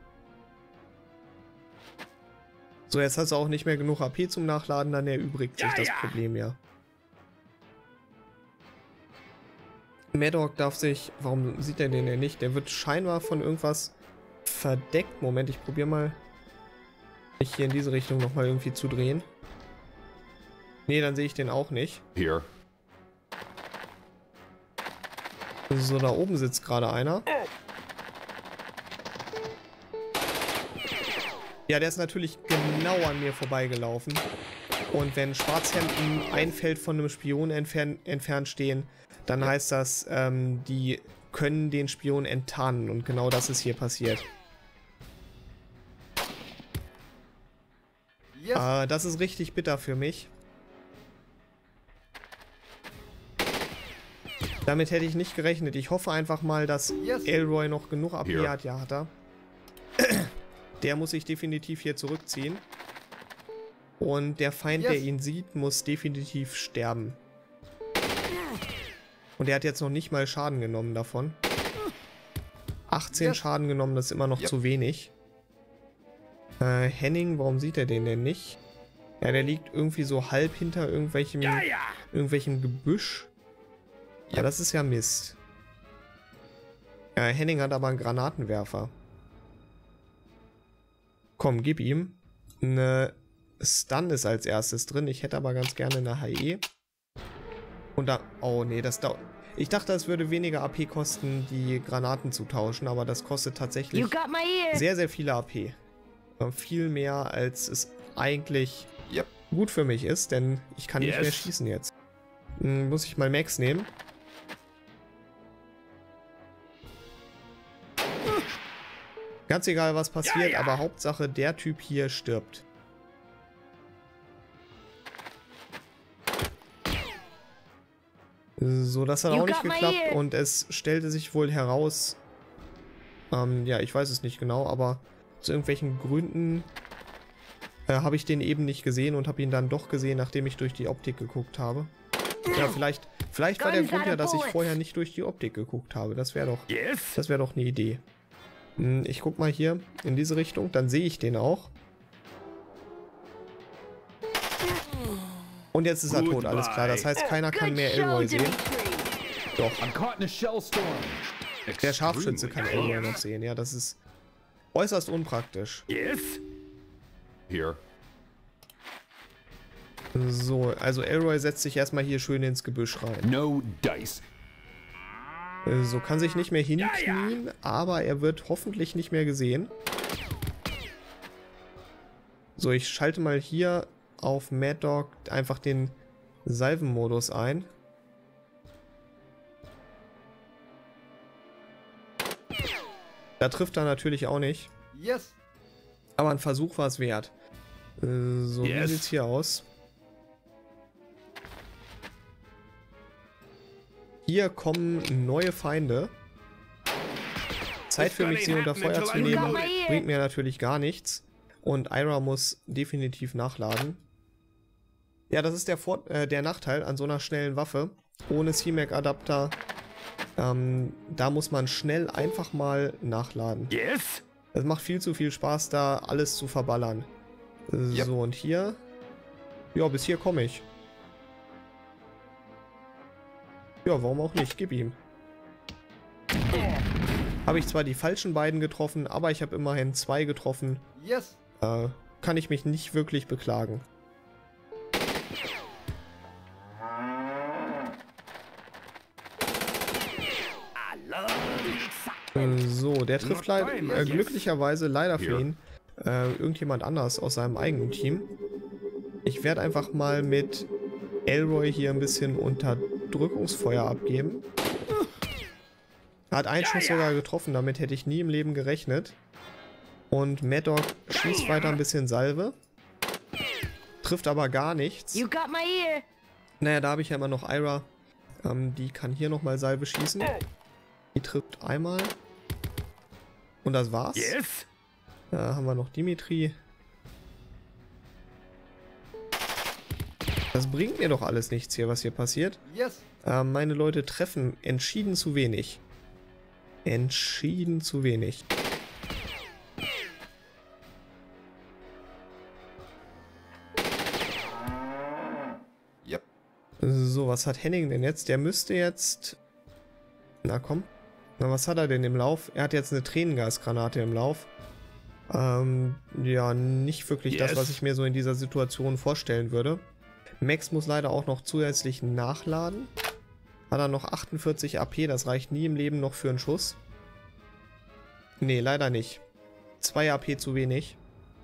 So, jetzt hast du auch nicht mehr genug A P zum Nachladen, dann erübrigt sich Ja, das ja. Problem ja. Maddock darf sich... Warum sieht er den denn nicht? Der wird scheinbar von irgendwas verdeckt. Moment, ich probiere mal, mich hier in diese Richtung nochmal irgendwie zu drehen. Nee, dann sehe ich den auch nicht. Here. So, da oben sitzt gerade einer. Ja, der ist natürlich genau an mir vorbeigelaufen. Und wenn Schwarzhemden ein Feld von einem Spion entfern entfernt stehen, dann heißt das, ähm, die können den Spion enttarnen. Und genau das ist hier passiert. Yes. Äh, das ist richtig bitter für mich. Damit hätte ich nicht gerechnet. Ich hoffe einfach mal, dass Yes. Elroy noch genug A P Hier. hat. Ja, hat er. Der muss sich definitiv hier zurückziehen. Und der Feind, Yes. der ihn sieht, muss definitiv sterben. Und er hat jetzt noch nicht mal Schaden genommen davon. achtzehn Yes. Schaden genommen, das ist immer noch Yep. zu wenig. Äh, Henning, warum sieht er den denn nicht? Ja, der liegt irgendwie so halb hinter irgendwelchem, Ja, ja. irgendwelchem Gebüsch. Ja, das ist ja Mist. Ja, Henning hat aber einen Granatenwerfer. Komm, gib ihm. Eine Stun ist als erstes drin. Ich hätte aber ganz gerne eine H E. Und da... Oh, nee, das dauert... Ich dachte, es würde weniger A P kosten, die Granaten zu tauschen, aber das kostet tatsächlich You got my ear. sehr, sehr viele A P. Äh, Viel mehr, als es eigentlich Yep. gut für mich ist, denn ich kann nicht Yes. mehr schießen jetzt. Hm, muss ich mal Max nehmen. Ganz egal, was passiert, ja. aber Hauptsache, der Typ hier stirbt. So, das hat You auch nicht got my geklappt ear. und es stellte sich wohl heraus, ähm, ja, ich weiß es nicht genau, aber aus irgendwelchen Gründen äh, habe ich den eben nicht gesehen und habe ihn dann doch gesehen, nachdem ich durch die Optik geguckt habe. Ja, vielleicht, vielleicht war der Guns Grund out ja, of dass ich bullets. vorher nicht durch die Optik geguckt habe. Das wäre doch, Yes. das wäre doch eine Idee. Hm, ich guck mal hier in diese Richtung, dann sehe ich den auch. Und jetzt ist er tot, alles klar. Das heißt, keiner kann Good mehr show, Elroy sehen. Dimitri. Doch, I'm caught in a shell storm. der Scharfschütze kann Extremely Elroy noch sehen. Ja, das ist äußerst unpraktisch. Yes. Here. So, also Elroy setzt sich erstmal hier schön ins Gebüsch rein. No dice. Äh, So, kann sich nicht mehr hinknien, aber er wird hoffentlich nicht mehr gesehen. So, ich schalte mal hier auf Mad Dog einfach den Salvenmodus ein. Da trifft er natürlich auch nicht. Yes. Aber ein Versuch war es wert. Äh, So, wie Yes. sieht's hier aus? Hier kommen neue Feinde. Zeit für mich, sie unter Feuer zu nehmen, bringt mir natürlich gar nichts. Und Ira muss definitiv nachladen. Ja, das ist der, Vor äh, der Nachteil an so einer schnellen Waffe. Ohne C MAC-Adapter. Ähm, da muss man schnell einfach mal nachladen. Yes. Es macht viel zu viel Spaß, da alles zu verballern. Äh, So, und hier... Ja, bis hier komme ich. Ja, warum auch nicht? Gib ihm. Habe ich zwar die falschen beiden getroffen, aber ich habe immerhin zwei getroffen. Yes. Äh, kann ich mich nicht wirklich beklagen. Äh, So, der trifft leider, äh, glücklicherweise leider für ihn äh, irgendjemand anders aus seinem eigenen Team. Ich werde einfach mal mit Elroy hier ein bisschen Unterdrückungsfeuer abgeben. Er hat einen Schuss sogar getroffen, damit hätte ich nie im Leben gerechnet. Und Mad Dog schießt weiter ein bisschen Salve. Trifft aber gar nichts. You got my ear. Naja, da habe ich ja immer noch Ira. Ähm, die kann hier nochmal Salve schießen. Die trifft einmal. Und das war's. Yes? Da haben wir noch Dimitri. Das bringt mir doch alles nichts hier, was hier passiert. Yes. Ähm, meine Leute treffen entschieden zu wenig. Entschieden zu wenig. Yep. So, was hat Henning denn jetzt? Der müsste jetzt... Na komm. Na, was hat er denn im Lauf? Er hat jetzt eine Tränengasgranate im Lauf. Ähm, ja, nicht wirklich Yes. das, was ich mir so in dieser Situation vorstellen würde. Max muss leider auch noch zusätzlich nachladen. Hat er noch achtundvierzig A P, das reicht nie im Leben noch für einen Schuss. Nee, leider nicht. zwei A P zu wenig.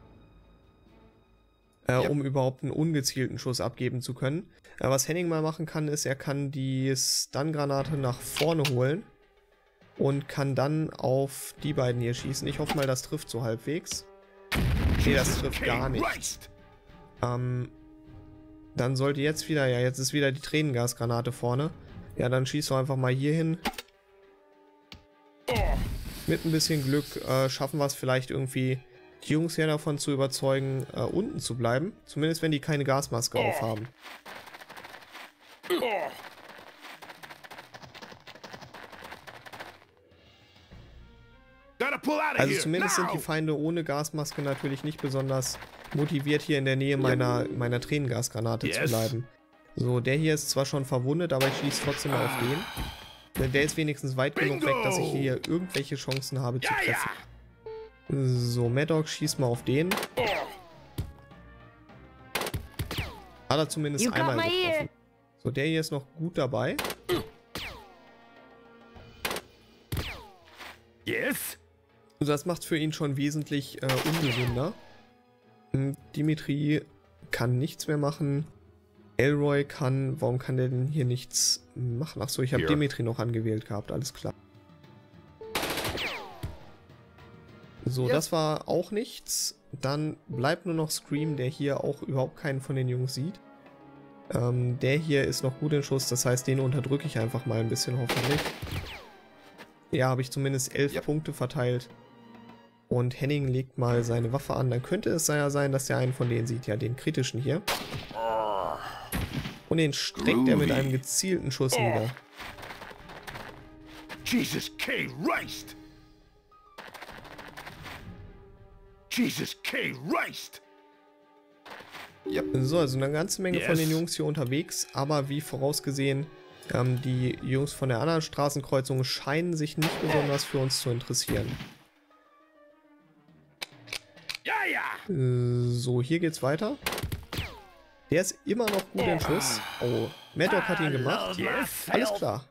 Äh, Yep. Um überhaupt einen ungezielten Schuss abgeben zu können. Äh, was Henning mal machen kann, ist, er kann die Stun-Granate nach vorne holen. Und kann dann auf die beiden hier schießen. Ich hoffe mal, das trifft so halbwegs. Nee, das trifft gar nicht. Ähm, dann sollte jetzt wieder, ja, jetzt ist wieder die Tränengasgranate vorne. Ja, dann schießt du einfach mal hier hin. Mit ein bisschen Glück äh, schaffen wir es vielleicht irgendwie, die Jungs hier davon zu überzeugen, äh, unten zu bleiben. Zumindest wenn die keine Gasmaske aufhaben. Also zumindest sind die Feinde ohne Gasmaske natürlich nicht besonders motiviert, hier in der Nähe meiner, meiner Tränengasgranate Yes. zu bleiben. So, der hier ist zwar schon verwundet, aber ich schieße trotzdem mal auf den. Denn der ist wenigstens weit genug weg, dass ich hier irgendwelche Chancen habe zu treffen. So, Mad Dog schießt mal auf den. Hat er zumindest You got einmal my ear. getroffen. So, der hier ist noch gut dabei. Yes? Also das macht für ihn schon wesentlich äh, ungesünder. Hm, Dimitri kann nichts mehr machen. Elroy kann... Warum kann der denn hier nichts machen? Achso, ich habe Hier. Dimitri noch angewählt gehabt. Alles klar. So, Ja. das war auch nichts. Dann bleibt nur noch Scream, der hier auch überhaupt keinen von den Jungs sieht. Ähm, der hier ist noch gut in Schuss. Das heißt, den unterdrücke ich einfach mal ein bisschen hoffentlich. Ja, habe ich zumindest elf Ja. Punkte verteilt. Und Henning legt mal seine Waffe an. Dann könnte es ja sein, dass der einen von denen sieht. Ja, den kritischen hier. Und den streckt er mit Groovy. einem gezielten Schuss nieder. Jesus Christ! Jesus Christ! Yep. So, also eine ganze Menge von Yes. den Jungs hier unterwegs. Aber wie vorausgesehen, ähm, die Jungs von der anderen Straßenkreuzung scheinen sich nicht besonders für uns zu interessieren. Ja, ja! Äh, So, hier geht's weiter. Der ist immer noch gut in Schuss. Oh, Mad Dog hat ihn gemacht. Yes? Alles klar.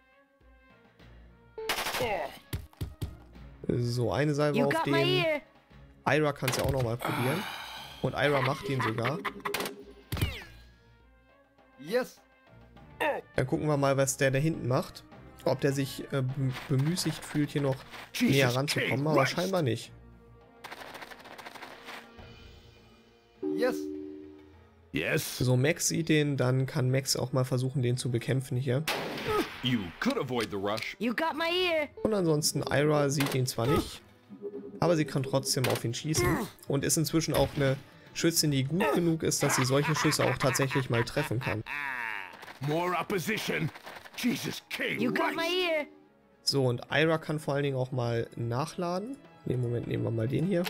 So, eine Salve You auf got my den. ear. Ira kann es ja auch nochmal probieren. Und Ira macht ihn sogar. Yes. Dann gucken wir mal, was der da hinten macht. Ob der sich äh, bem- bemüßigt fühlt, hier noch näher ranzukommen, aber scheinbar nicht. Yes. Yes? So, Max sieht den, dann kann Max auch mal versuchen, den zu bekämpfen hier. You could avoid the rush. You got my ear. Und ansonsten, Ira sieht ihn zwar nicht, aber sie kann trotzdem auf ihn schießen. Und ist inzwischen auch eine Schützin, die gut genug ist, dass sie solche Schüsse auch tatsächlich mal treffen kann. More opposition! Jesus You got my Christ! ear. So, und Ira kann vor allen Dingen auch mal nachladen. Ne, Moment, nehmen wir mal den hier.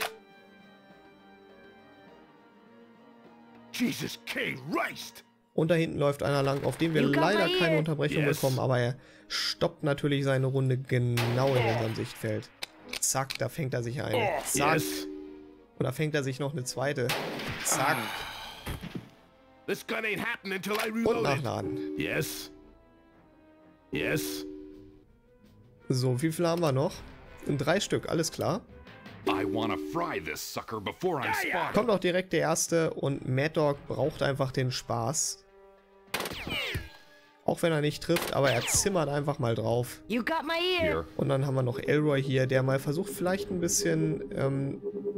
Jesus Christ! Und da hinten läuft einer lang, auf den wir You got leider my keine ear. Unterbrechung Yes. bekommen, aber er stoppt natürlich seine Runde genau in unserem Sichtfeld. Zack, da fängt er sich eine. Zack. Yes? Und da fängt er sich noch eine zweite. Zack. This gun ain't happening until I Und reload it. nachladen. Yes? Yes? So, wie viel haben wir noch? Drei Stück, alles klar. I wanna fry this sucker before I'm spotted. Kommt auch direkt der erste und Mad Dog braucht einfach den Spaß. Auch wenn er nicht trifft, aber er zimmert einfach mal drauf. You got my ear. Here. Und dann haben wir noch Elroy hier, der mal versucht vielleicht ein bisschen... Ähm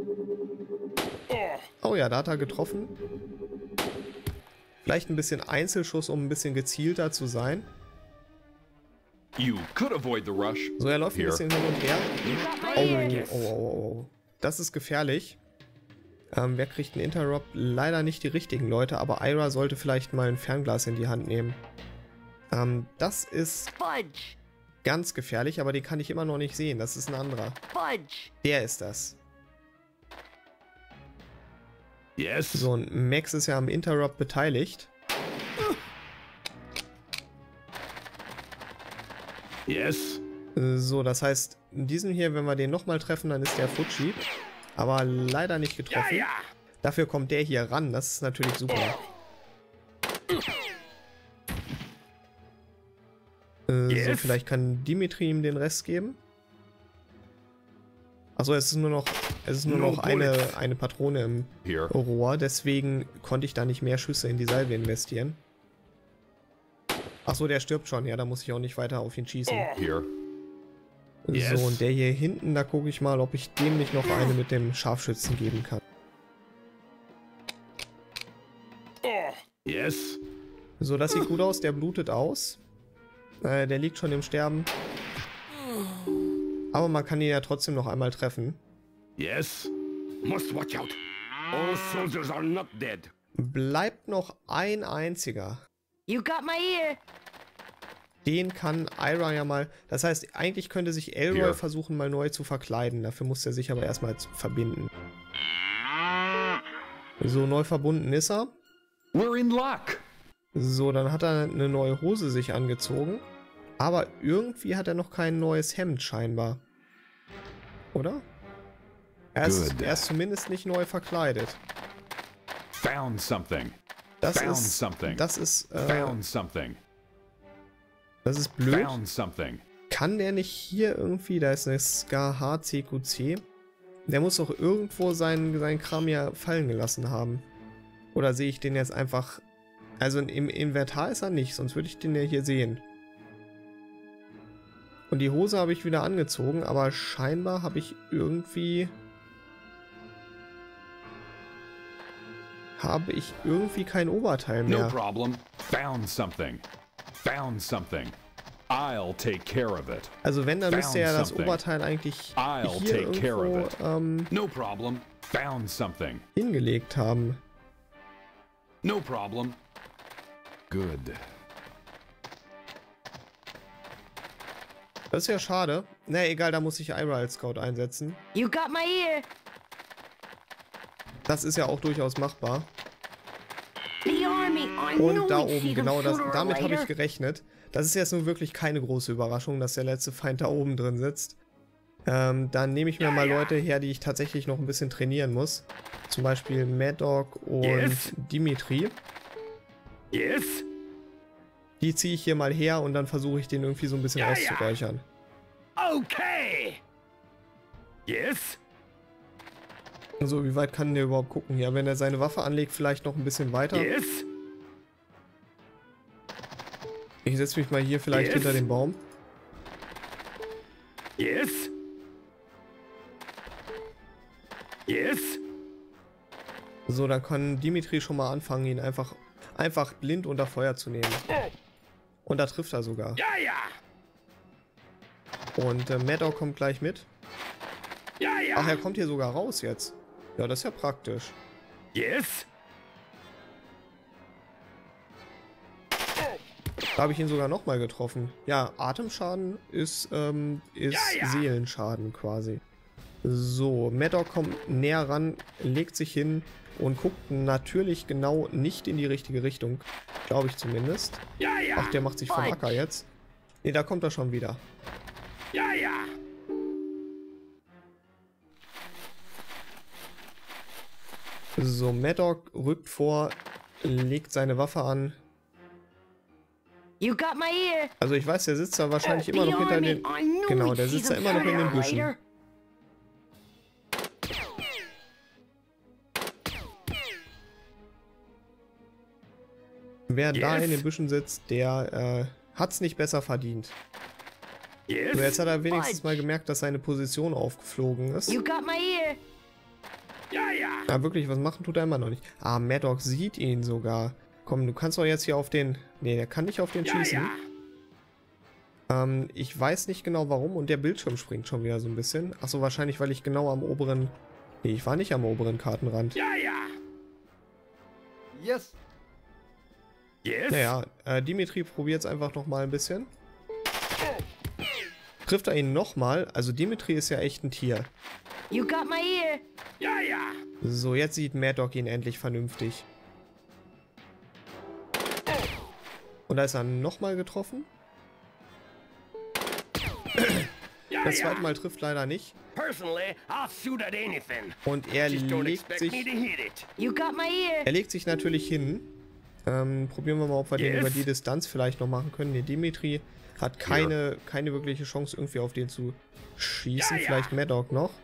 oh ja, da hat er getroffen. Vielleicht ein bisschen Einzelschuss, um ein bisschen gezielter zu sein. You could avoid the rush. So, er läuft ein Here. bisschen hin und her. You got Oh, my ear. oh, oh, oh, oh. Das ist gefährlich. Ähm, wer kriegt einen Interrupt? Leider nicht die richtigen Leute, aber Ira sollte vielleicht mal ein Fernglas in die Hand nehmen. Ähm, das ist Fudge. ganz gefährlich, aber den kann ich immer noch nicht sehen. Das ist ein anderer. Fudge. Der ist das. Yes? So, und Max ist ja am Interrupt beteiligt. Yes? Äh, So, das heißt, in diesem hier, wenn wir den nochmal treffen, dann ist der Fuji. Aber leider nicht getroffen. Dafür kommt der hier ran. Das ist natürlich super. Äh, So, vielleicht kann Dimitri ihm den Rest geben. Achso, es ist nur noch, es ist nur No noch eine, bullets. eine Patrone im Here. Rohr. Deswegen konnte ich da nicht mehr Schüsse in die Salve investieren. Achso, der stirbt schon. Ja, da muss ich auch nicht weiter auf ihn schießen. Here. Yes. So, und der hier hinten, da gucke ich mal, ob ich dem nicht noch eine mit dem Scharfschützen geben kann. Yes? So, das sieht gut aus. Der blutet aus. Äh, der liegt schon im Sterben. Aber man kann ihn ja trotzdem noch einmal treffen. Yes? Must watch out. All soldiers are not dead. Bleibt noch ein einziger. You got my ear. Den kann Ira ja mal... Das heißt, eigentlich könnte sich Elroy Hier. versuchen, mal neu zu verkleiden. Dafür muss er sich aber erstmal verbinden. So, neu verbunden ist er. We're in luck. So, dann hat er eine neue Hose sich angezogen. Aber irgendwie hat er noch kein neues Hemd scheinbar. Oder? Er ist, Good. er ist zumindest nicht neu verkleidet. Found something. Das Found ist... something. Das ist... Äh, Found something. das ist blöd. Found something. Kann der nicht hier irgendwie... Da ist eine Scar H C Q C. Der muss doch irgendwo seinen, seinen Kram ja fallen gelassen haben. Oder sehe ich den jetzt einfach... Also im Inventar ist er nicht, sonst würde ich den ja hier sehen. Und die Hose habe ich wieder angezogen, aber scheinbar habe ich irgendwie... Habe ich irgendwie kein Oberteil No mehr. problem. Found something. Found something. I'll take care of it. Also wenn, dann müsste Found ja das something. Oberteil eigentlich I'll hier take care of irgendwo it. ähm, No problem. Found something. hingelegt haben. No problem. Good. Das ist ja schade. Na egal, da muss ich Ira als Scout einsetzen. You got my ear. Das ist ja auch durchaus machbar. The army. I knew Und da we'd see oben, them genau, das, sooner or damit habe ich later. gerechnet. Das ist jetzt nun wirklich keine große Überraschung, dass der letzte Feind da oben drin sitzt. Ähm, dann nehme ich mir mal Leute her, die ich tatsächlich noch ein bisschen trainieren muss. Zum Beispiel Mad Dog und Yes? Dimitri. Yes? Die ziehe ich hier mal her und dann versuche ich den irgendwie so ein bisschen Ja, ja. auszuräuchern. Okay. Yes? So, wie weit kann der überhaupt gucken? Ja, wenn er seine Waffe anlegt, vielleicht noch ein bisschen weiter. Yes? Ich setze mich mal hier vielleicht Yes? hinter dem Baum. Yes? Yes? So, dann kann Dimitri schon mal anfangen, ihn einfach, einfach blind unter Feuer zu nehmen. Und da trifft er sogar. Ja, ja. Und äh, Mad Dog kommt gleich mit. Ja, ja. Ach, er kommt hier sogar raus jetzt. Ja, das ist ja praktisch. Yes? Da habe ich ihn sogar nochmal getroffen. Ja, Atemschaden ist, ähm, ist Ja, ja. Seelenschaden quasi. So, Mad Dog kommt näher ran, legt sich hin und guckt natürlich genau nicht in die richtige Richtung. Glaube ich zumindest. Ja, ja. Ach, der macht sich vom Fudge. Acker jetzt. Ne, da kommt er schon wieder. Ja, ja. So, Mad Dog rückt vor, legt seine Waffe an. You got my ear. Also ich weiß, der sitzt da wahrscheinlich The immer noch hinter army. den... I knew Genau, we'd der see sitzt da them immer noch in sooner den or Büschen. later. wer Yes. da in den Büschen sitzt, der äh, hat's nicht besser verdient. Yes? So, jetzt hat er wenigstens Fudge. mal gemerkt, dass seine Position aufgeflogen ist. You got my ear. Ja, ja. Ja, wirklich, was machen tut er immer noch nicht. Ah, Maddox sieht ihn sogar. Komm, du kannst doch jetzt hier auf den... Nee, der kann nicht auf den Ja, schießen. ja. Ähm, ich weiß nicht genau warum und der Bildschirm springt schon wieder so ein bisschen. Achso, wahrscheinlich, weil ich genau am oberen... Nee, ich war nicht am oberen Kartenrand. Ja, ja. Yes. Yes? Naja, äh, Dimitri probiert es einfach nochmal ein bisschen. Trifft er ihn nochmal? Also Dimitri ist ja echt ein Tier. You got my ear. Ja, ja. So, jetzt sieht Mad Dog ihn endlich vernünftig. Und da ist er nochmal getroffen. Ja, Das ja. zweite Mal trifft leider nicht. Personally, I'll shoot at anything. Und er Just don't legt expect me sich, to hit it. You got my ear. er legt sich natürlich hin. Ähm, probieren wir mal, ob wir den Yes. über die Distanz vielleicht noch machen können. Nee, Dimitri hat keine, keine wirkliche Chance, irgendwie auf den zu schießen. Ja, ja. Vielleicht Mad Dog noch.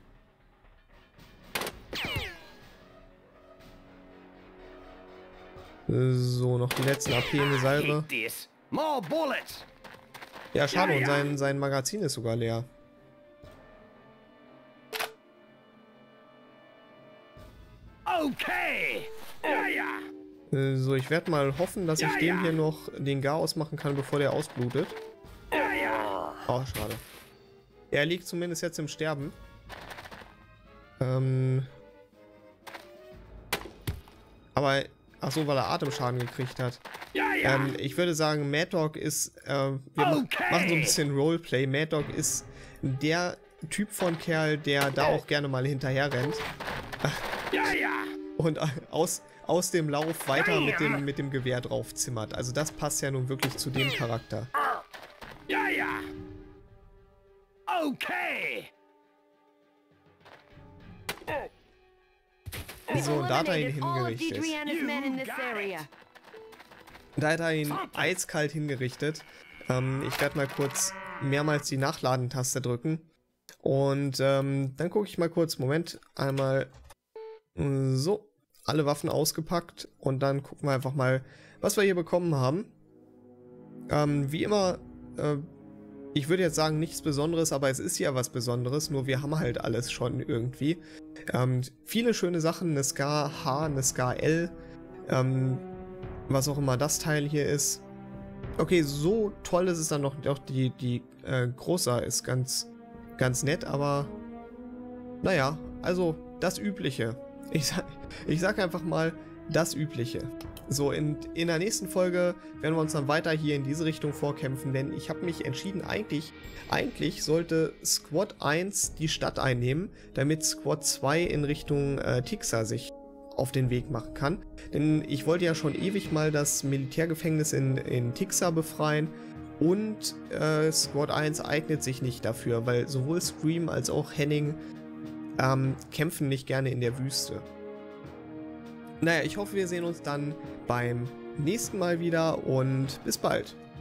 So, noch die letzten A P in die Salbe. Hate this. More bullets. Ja, schade, Ja, und ja. sein, sein Magazin ist sogar leer. Okay. Ja, ja. Äh, So, ich werde mal hoffen, dass Ja, ich dem ja. hier noch den Gar ausmachen kann, bevor der ausblutet. Ja, ja. Oh, schade. Er liegt zumindest jetzt im Sterben. Ähm. Aber, ach so, weil er Atemschaden gekriegt hat. Ja, ja. Ähm, ich würde sagen, Mad Dog ist, äh, wir ma Okay. machen so ein bisschen Roleplay. Mad Dog ist der Typ von Kerl, der da auch gerne mal hinterher rennt Ja, ja. und äh, aus, aus dem Lauf weiter mit Damn. dem, mit dem Gewehr drauf zimmert. Also das passt ja nun wirklich zu dem Charakter. Ja, ja. Okay. So, und da hat er ihn Eliminated all of hingerichtet. Deidreana's men in this area. Da hat er ihn eiskalt hingerichtet. Ähm, ich werde mal kurz mehrmals die Nachladentaste drücken. Und ähm, dann gucke ich mal kurz, Moment, einmal so, alle Waffen ausgepackt. Und dann gucken wir einfach mal, was wir hier bekommen haben. Ähm, wie immer, äh, ich würde jetzt sagen, nichts Besonderes, aber es ist ja was Besonderes, nur wir haben halt alles schon irgendwie. Ähm, viele schöne Sachen, eine Scar H, eine Scar L, ähm, was auch immer das Teil hier ist. Okay, so toll ist es dann noch, doch die, die äh, Großer ist ganz, ganz nett, aber naja, also das Übliche. Ich sag, ich sag einfach mal, das Übliche. So, in, in der nächsten Folge werden wir uns dann weiter hier in diese Richtung vorkämpfen, denn ich habe mich entschieden, eigentlich, eigentlich sollte Squad eins die Stadt einnehmen, damit Squad zwei in Richtung äh, Tixa sich auf den Weg machen kann. Denn ich wollte ja schon ewig mal das Militärgefängnis in, in Tixa befreien und äh, Squad eins eignet sich nicht dafür, weil sowohl Scream als auch Henning ähm, kämpfen nicht gerne in der Wüste. Naja, ich hoffe, wir sehen uns dann beim nächsten Mal wieder und bis bald.